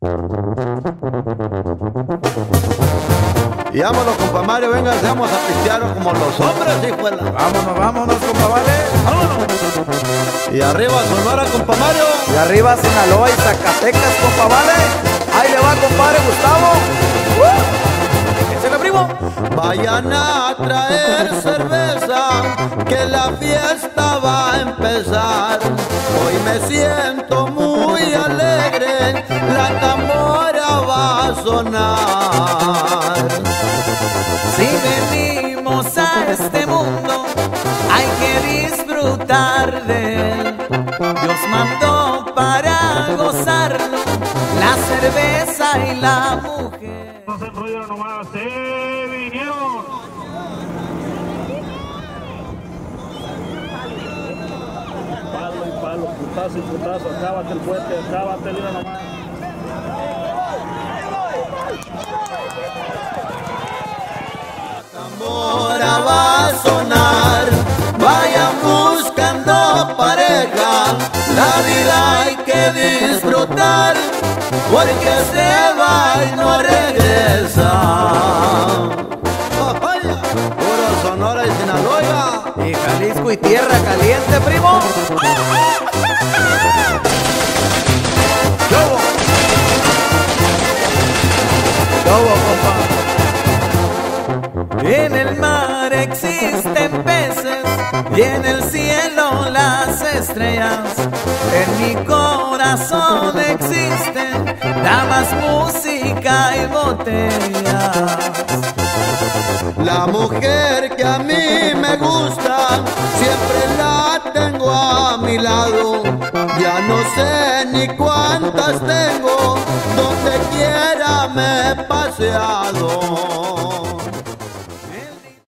Y vámonos, compa Mario, venga, vamos a pistear como los hombres, hijuela. Vámonos, compa, vale. Vámonos. Y arriba Sonora, compa Mario. Y arriba Sinaloa y Zacatecas, compa, vale. Ahí le va, compadre Gustavo. ¡Échale, primo! Vayan a traer cerveza, que la fiesta va a empezar. Hoy me siento muy alegre, la tambora va a sonar. Si venimos a este mundo, hay que disfrutar de él. Dios mandó para gozarlo la cerveza y la mujer. No se enrollan nomás, se vinieron. Palo y palo, putazo y putazo, acábate el puente, acábate, mira nomás. Tambora va a sonar, vayan buscando pareja, la vida hay que disfrutar, porque se va y no regresa. Puro Sonora y Sinaloa. Y Jalisco y tierra caliente, primo. ¿Cómo, compa? En el mar existen peces y en el cielo las estrellas. En mi corazón existen damas, música y botellas. La mujer que a mí me gusta, siempre la tengo a mi lado. Ya no sé ni cuántas tengo, donde quiera me he paseado.